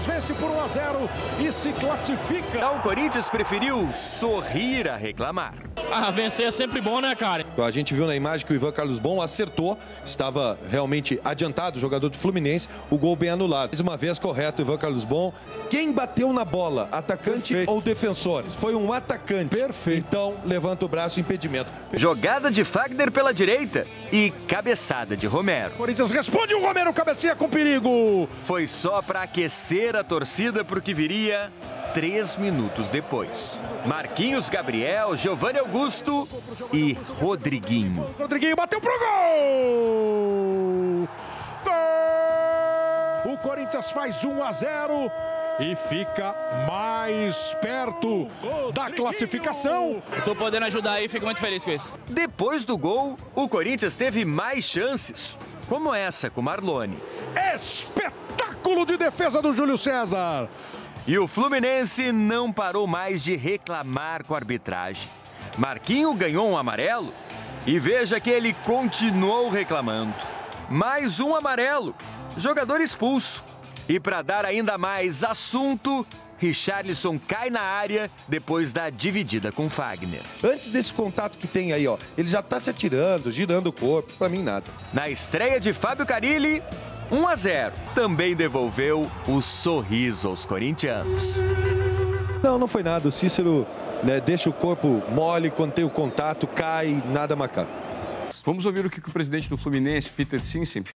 vence por 1-0 e se classifica. O Corinthians preferiu sorrir a reclamar. Vencer é sempre bom, né, cara? A gente viu na imagem que o Ivan Carlos Bon acertou, estava realmente adiantado, o jogador do Fluminense, o gol bem anulado. Mais uma vez correto, Ivan Carlos Bon. Quem bateu na bola, atacante ou defensores? Foi um atacante. Perfeito. Então, levanta o braço, impedimento. Jogada de Fagner pela direita e cabeçada de Romero. Corinthians responde, o Romero cabeceia com perigo. Foi só para aquecer a torcida para o que viria 3 minutos depois. Marquinhos Gabriel, Giovanni Augusto e Rodriguinho. Rodriguinho bateu pro gol! Gol! O Corinthians faz 1-0 e fica mais perto da classificação. Tô podendo ajudar aí, fico muito feliz com isso. Depois do gol, o Corinthians teve mais chances, como essa com Marlone. Espetáculo de defesa do Júlio César. E o Fluminense não parou mais de reclamar com a arbitragem. Marquinho ganhou um amarelo e veja que ele continuou reclamando. Mais um amarelo, jogador expulso. E para dar ainda mais assunto, Richarlison cai na área depois da dividida com Fagner. Antes desse contato que tem aí, ó, ele já tá se atirando, girando o corpo, pra mim nada. Na estreia de Fábio Carille, 1-0. Também devolveu o sorriso aos corintianos. Não foi nada. O Cícero, né, deixa o corpo mole, quando tem o contato, cai, nada macabro. Vamos ouvir o que o presidente do Fluminense, Peter Sinsen,